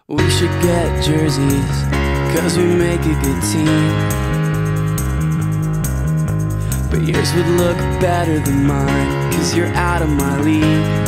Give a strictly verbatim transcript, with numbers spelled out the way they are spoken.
We should get jerseys, cause we make a good team. But yours would look better than mine, cause you're out of my league.